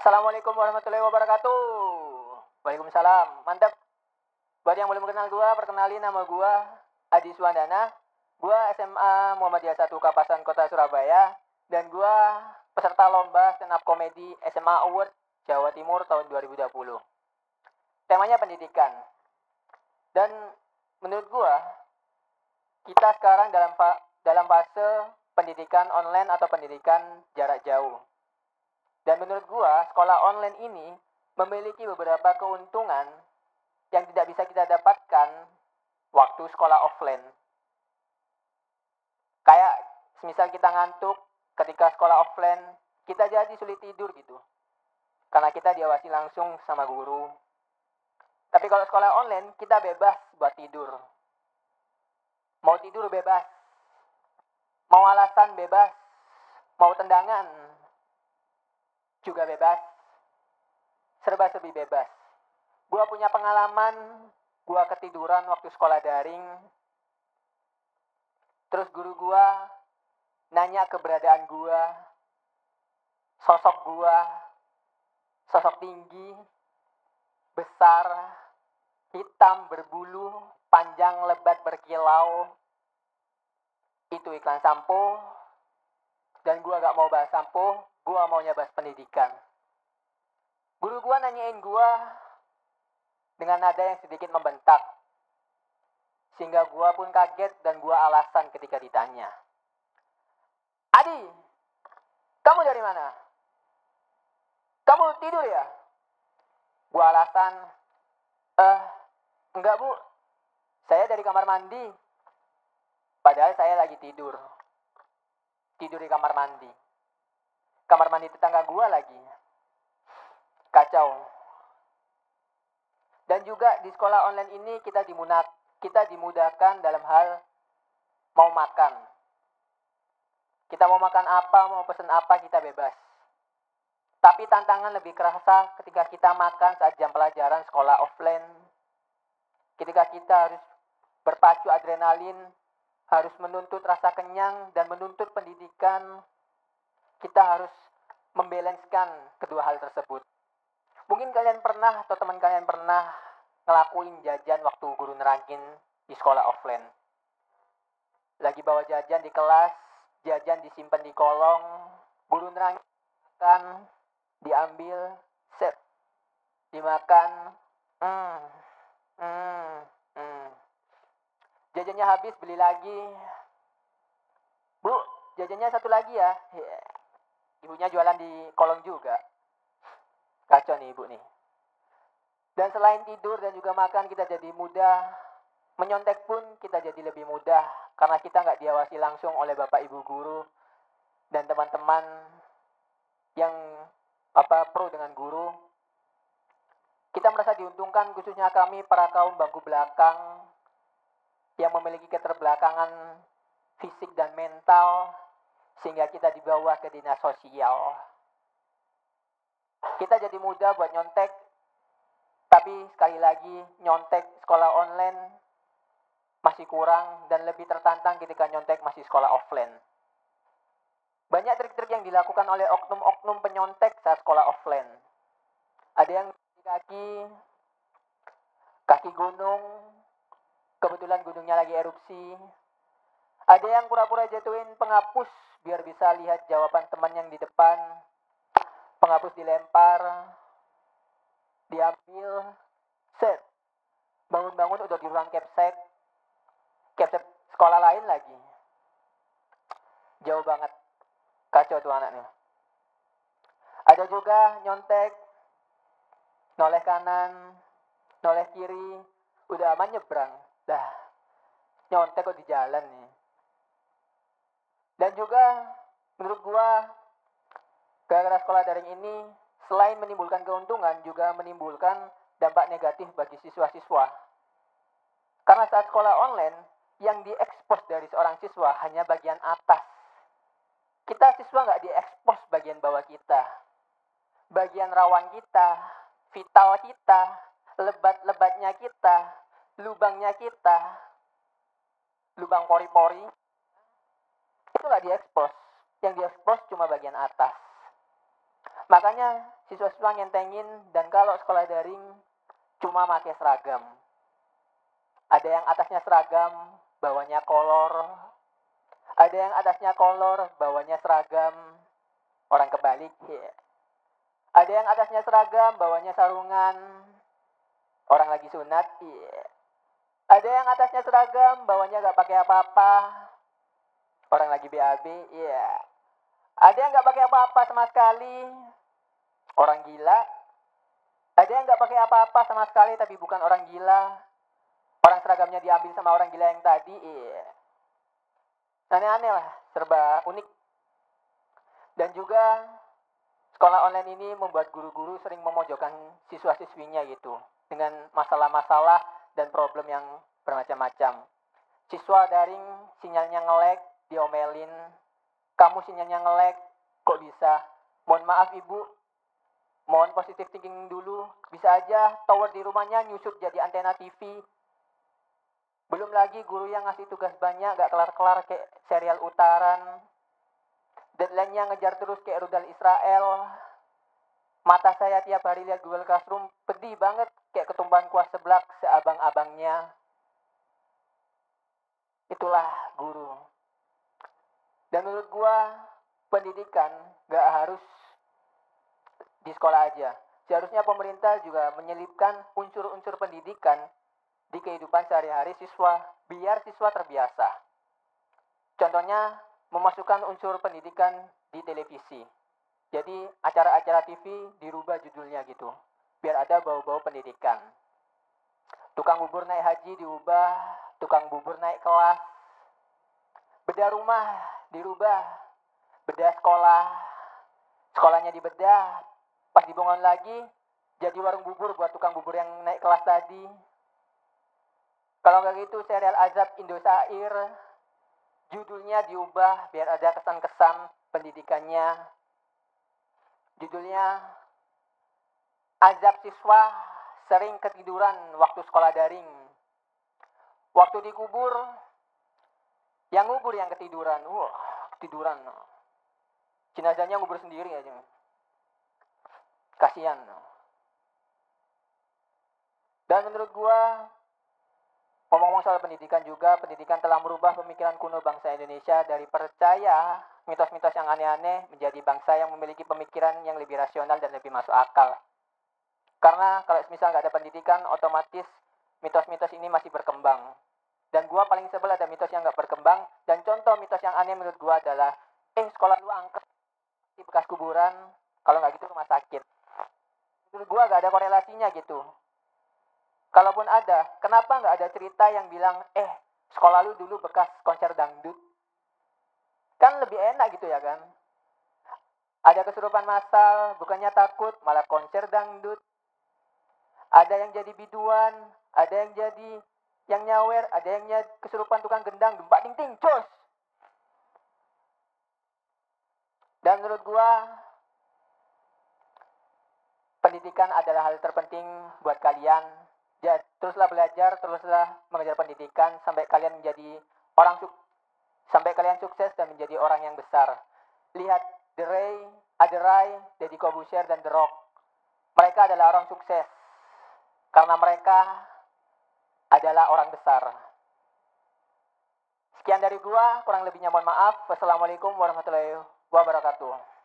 Assalamualaikum warahmatullahi wabarakatuh. Waalaikumsalam. Mantap. Buat yang belum kenal gua, perkenalin nama gua Adi Suwandana. Gua SMA Muhammadiyah 1 Kapasan Kota Surabaya dan gua peserta lomba stand up comedy SMA Award Jawa Timur tahun 2020. Temanya pendidikan. Dan menurut gua kita sekarang dalam fase pendidikan online atau pendidikan jarak jauh. Dan menurut gua, sekolah online ini memiliki beberapa keuntungan yang tidak bisa kita dapatkan waktu sekolah offline. Kayak semisal kita ngantuk ketika sekolah offline, kita jadi sulit tidur gitu. Karena kita diawasi langsung sama guru. Tapi kalau sekolah online, kita bebas buat tidur. Mau tidur bebas. Mau alasan bebas. Mau tendangan juga bebas, serba-serbi bebas. Gua punya pengalaman, gua ketiduran waktu sekolah daring. Terus guru gua nanya keberadaan gua, sosok tinggi, besar, hitam berbulu, panjang lebat berkilau. Itu iklan sampo, dan gua gak mau bahas sampo. Gua maunya bahas pendidikan. Guru gua nanyain gua dengan nada yang sedikit membentak. Sehingga gua pun kaget dan gua alasan ketika ditanya. Adi, kamu dari mana? Kamu tidur ya? Gua alasan, enggak bu, saya dari kamar mandi. Padahal saya lagi tidur. Tidur di kamar mandi. Kamar mandi tetangga gua lagi. Kacau. Dan juga di sekolah online ini kita dimudahkan dalam hal mau makan. Kita mau makan apa, mau pesen apa, kita bebas. Tapi tantangan lebih kerasa ketika kita makan saat jam pelajaran sekolah offline. Ketika kita harus berpacu adrenalin, harus menuntut rasa kenyang dan menuntut pendidikan. Kita harus membalanskan kedua hal tersebut. Mungkin kalian pernah atau teman kalian pernah ngelakuin jajan waktu guru nerangin di sekolah offline. Lagi bawa jajan di kelas, jajan disimpan di kolong, guru nerangin makan, diambil, set, dimakan, Jajannya habis, beli lagi. Bu, jajannya satu lagi ya. Ibunya jualan di kolong juga. Kacau nih ibu nih. Dan selain tidur dan juga makan, kita jadi mudah. Menyontek pun kita jadi lebih mudah. Karena kita nggak diawasi langsung oleh bapak ibu guru. Dan teman-teman yang pro dengan guru. Kita merasa diuntungkan, khususnya kami para kaum bangku belakang. Yang memiliki keterbelakangan fisik dan mental. Sehingga kita dibawa ke dinas sosial. Kita jadi mudah buat nyontek. Tapi sekali lagi, nyontek sekolah online masih kurang dan lebih tertantang ketika nyontek masih sekolah offline. Banyak trik-trik yang dilakukan oleh oknum-oknum penyontek saat sekolah offline. Ada yang kaki gunung, kebetulan gunungnya lagi erupsi. Ada yang pura-pura jatuhin penghapus biar bisa lihat jawaban teman yang di depan. Penghapus dilempar, diambil, set. Bangun-bangun udah di ruang capsek sekolah lain lagi. Jauh banget. Kacau tuh anaknya. Ada juga nyontek, noleh kanan, noleh kiri, udah aman nyebrang. Dah, nyontek kok di jalan nih. Dan juga menurut gua gara-gara sekolah daring ini selain menimbulkan keuntungan juga menimbulkan dampak negatif bagi siswa-siswa. Karena saat sekolah online yang diekspos dari seorang siswa hanya bagian atas. Kita siswa nggak diekspos bagian bawah kita. Bagian rawan kita, vital kita, lebat-lebatnya kita, lubangnya kita, lubang pori-pori. Itu nggak diekspos. Yang diekspos cuma bagian atas. Makanya siswa-siswa ngentengin, dan kalau sekolah daring cuma pakai seragam. Ada yang atasnya seragam, bawahnya kolor. Ada yang atasnya kolor, bawahnya seragam. Orang kebalik, ya. Ada yang atasnya seragam, bawahnya sarungan. Orang lagi sunat, ya. Ada yang atasnya seragam, bawahnya gak pakai apa-apa. Orang lagi BAB, ya. Ada yang gak pakai apa-apa sama sekali. Orang gila. Ada yang gak pakai apa-apa sama sekali tapi bukan orang gila. Orang seragamnya diambil sama orang gila yang tadi, iya. Aneh-aneh lah, serba unik. Dan juga sekolah online ini membuat guru-guru sering memojokkan siswa-siswinya gitu, dengan masalah-masalah dan problem yang bermacam-macam. Siswa daring sinyalnya nge-lag, diomelin. Kamu sinyalnya nge-lag, kok bisa? Mohon maaf ibu, mohon positive thinking dulu. Bisa aja tower di rumahnya nyusup jadi antena TV. Belum lagi guru yang ngasih tugas banyak gak kelar-kelar kayak serial Utaran. Deadline-nya ngejar terus kayak rudal Israel. Mata saya tiap hari lihat Google Classroom pedih banget kayak ketumpahan kuah seblak seabang-abangnya. Itulah guru. Dan menurut gua pendidikan gak harus di sekolah aja. Seharusnya pemerintah juga menyelipkan unsur-unsur pendidikan di kehidupan sehari-hari siswa, biar siswa terbiasa. Contohnya, memasukkan unsur pendidikan di televisi. Jadi, acara-acara TV dirubah judulnya gitu, biar ada bau-bau pendidikan. Tukang bubur naik haji diubah, tukang bubur naik kelas. Bedah rumah dirubah, bedah sekolah. Sekolahnya dibedah, pas dibangun lagi, jadi warung bubur buat tukang bubur yang naik kelas tadi. Kalau nggak gitu, serial Azab Indosiar, judulnya diubah biar ada kesan-kesan pendidikannya. Judulnya, Azab Siswa Sering Ketiduran Waktu Sekolah Daring. Waktu dikubur, yang ngubur yang ketiduran. Wah, ketiduran. Jenazahnya ngubur sendiri aja. Kasian. Dan menurut gua, ngomong-ngomong soal pendidikan juga, pendidikan telah merubah pemikiran kuno bangsa Indonesia dari percaya mitos-mitos yang aneh-aneh menjadi bangsa yang memiliki pemikiran yang lebih rasional dan lebih masuk akal. Karena kalau misal nggak ada pendidikan, otomatis mitos-mitos ini masih berkembang. Dan gua paling sebel ada mitos yang nggak berkembang. Dan contoh mitos yang aneh menurut gua adalah, sekolah lu angker di bekas kuburan, kalau nggak gitu rumah sakit. Menurut gua nggak ada korelasinya gitu. Kalaupun ada, kenapa nggak ada cerita yang bilang, sekolah lu dulu bekas konser dangdut? Kan lebih enak gitu ya kan? Ada kesurupan massal, bukannya takut, malah konser dangdut. Ada yang jadi biduan, ada yang jadi yang nyawer, ada yang kesurupan tukang gendang, gempak ting-ting, cus! Dan menurut gua, pendidikan adalah hal terpenting buat kalian. Teruslah belajar, teruslah mengejar pendidikan sampai kalian menjadi sampai kalian sukses dan menjadi orang yang besar. Lihat The Ray, Aderai, Deddy Corbuzier dan The Rock. Mereka adalah orang sukses karena mereka adalah orang besar. Sekian dari gua, kurang lebihnya mohon maaf. Wassalamualaikum warahmatullahi wabarakatuh.